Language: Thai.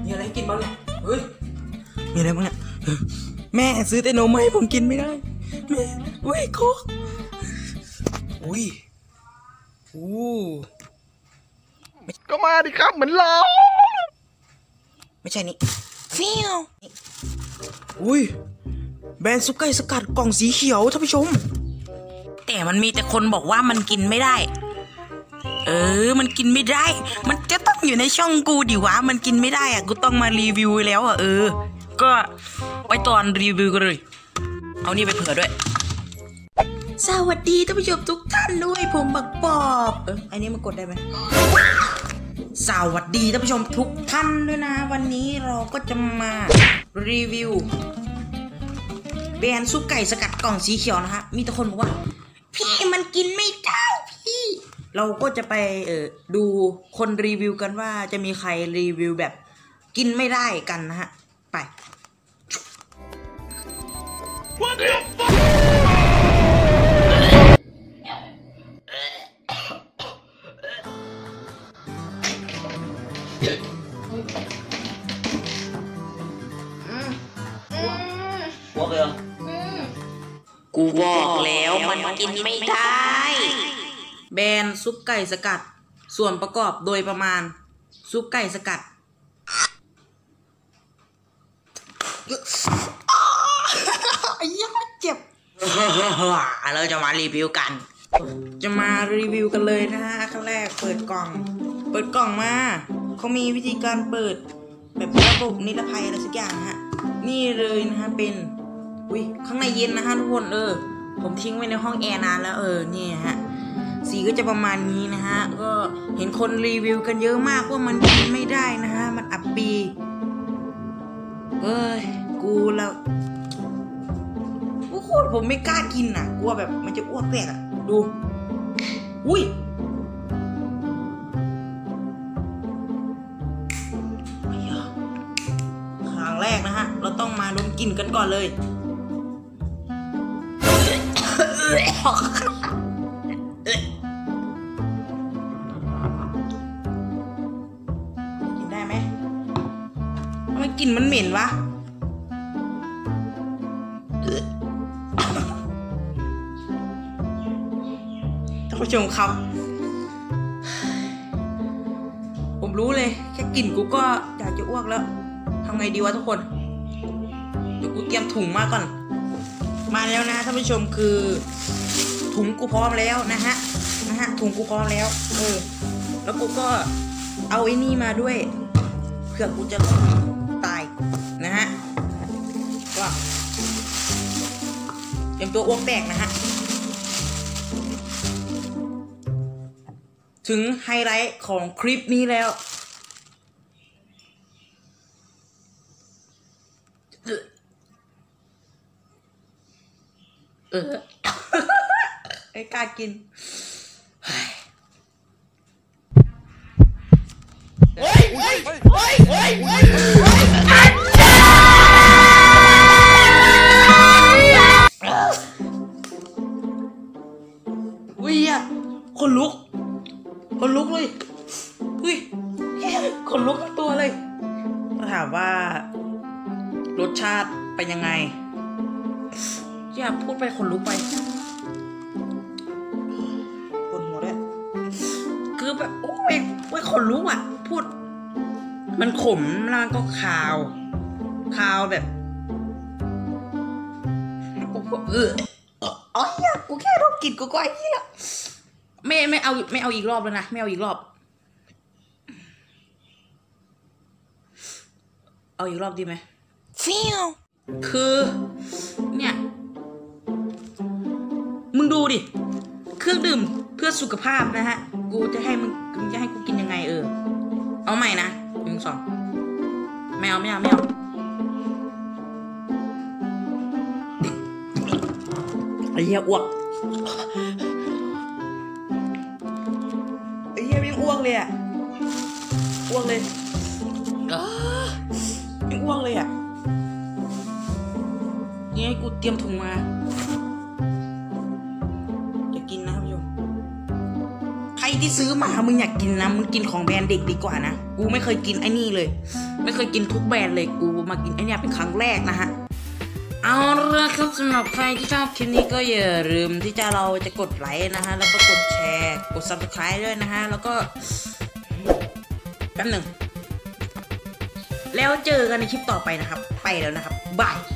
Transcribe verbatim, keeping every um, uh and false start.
มีอะไรกินบ้างเนี่ยเฮ้ยมีอะไรบ้างเนี่ยแม่ซื้อแต่นมให้ผมกินไม่ได้แม่เว้ยโคกอุ้ยอู้ก็มาดิครับเหมือนเราไม่ใช่นี่ฟิวอุ้ยแบรนด์ซุกไก่สกัดกล่องสีเขียวท่านผู้ชมแต่มันมีแต่คนบอกว่ามันกินไม่ได้เออมันกินไม่ได้มันจะต้องอยู่ในช่องกูดิวะมันกินไม่ได้อ่ะกูต้องมารีวิวแล้วอ่ะเออก็ไปตอนรีวิวกันเลยเอานี่ไปเผื่อด้วยสวัสดีท่านผู้ชมทุกท่านด้วยผมบักปอบเอออันนี้มันกดได้ไหมสวัสดีท่านผู้ชมทุกท่านด้วยนะวันนี้เราก็จะมารีวิวแบรนด์ซุปไก่สกัดกล่องสีเขียวนะฮะมีแต่คนบอกว่าพี่มันกินไม่ได้พี่เราก็จะไปเออดูคนรีวิวกันว่าจะมีใครรีวิวแบบกินไม่ได้กันนะฮะไปบอกเลยกูบอกแล้วมันกินไม่ได้แบรนด์ซุปไก่สกัดส่วนประกอบโดยประมาณซุปไก่สกัดยังเจ็บเราจะมารีวิวกันจะมารีวิวกันเลยนะฮะขั้นแรกเปิดกล่องเปิดกล่องมาเขามีวิธีการเปิดแบบระบบนิรภัยอะไรสักอย่างฮะนี่เลยนะฮะเป็นอุ้ยข้างในเย็นนะฮะทุกคนเออผมทิ้งไว้ในห้องแอร์นานแล้วเออนี่ฮะสีก็จะประมาณนี้นะฮะก็เห็นคนรีวิวกันเยอะมากว่ามันกินไม่ได้นะฮะมันอับปีเอ้ยกูแล้วโคตรผมไม่กล้ากินอ่ะกลัวแบบมันจะอ้วกแตกอ่ะดูอุ้ยครั้งแรกนะฮะเราต้องมาดมกลิ่นกันก่อนเลยกินได้ไหมทำไมกลิ่นมันเหม็นวะท่านผู้ชมครับผมรู้เลยแค่กลิ่นกูก็อยากจะอ้วกแล้วทำไงดีวะทุกคนเดี๋ยวกูเตรียมถุงมาก่อนมาแล้วนะท่านผู้ชมคือถุงกูพร้อมแล้วนะฮะนะฮะถุงกูพร้อมแล้วเออแล้วกูก็เอาไอ้นี่มาด้วยเผื่อกูจะตายนะฮะก็เตรียมตัวอ้วกแตกนะฮะถึงไฮไลท์ของคลิปนี้แล้วเออไอ้กล้ากินเฮ้ยเฮ้ยเฮ้ยเฮ้ยเฮ้ยอุ้ยอ่ะคนลุกคนลุกเลยอุ้ยคนลุกทั้งตัวเลยถามว่ารสชาติเป็นยังไงอย่าพูดไปคนลุกไปคนหัวด้วยคือแบบโอ้ยโอ้ยคนลุกอ่ะพูดมันขมแล้วก็คาวคาวแบบเอออ๋ออย่ากูแค่รสกลิ่นกูก็ไอ้นี่ละไม่ไม่เอาไม่เอาอีกรอบแล้วนะไม่เอาอีกรอบเอาอีกรอบดีไหมฟิวคือเนี่ยมึงดูดิเครื่องดื่มเพื่อสุขภาพนะฮะกูจะให้มึงมึงจะให้กูกินยังไงเออเอาใหม่นะหนึ่งสองไม่เอาไม่เอาไม่เอาไอ้เหี้ยอ้วกไอ้เหี้ยยังอ้วกเลยอ่ะอ้วกเลยยังอ้วกเลยอ่ะนี่ให้กูเตรียมถุงมาจะกินนะท่านผู้ชมใครที่ซื้อมามึงอยากกินนะมึงกินของแบรนด์เด็กดีกว่านะกูไม่เคยกินไอ้นี่เลยไม่เคยกินทุกแบรนด์เลยกูมากินไอ้นี่เป็นครั้งแรกนะฮะเอาละครับสำหรับใครที่ชอบคลิปนี้ก็อย่าลืมที่จะเราจะกดไลค์นะฮะแล้วก็กดแชร์กด ซับสไครบ์ ด้วยนะฮะแล้วก็แป๊บหนึ่งแล้วเจอกันในคลิปต่อไปนะครับไปแล้วนะครับบาย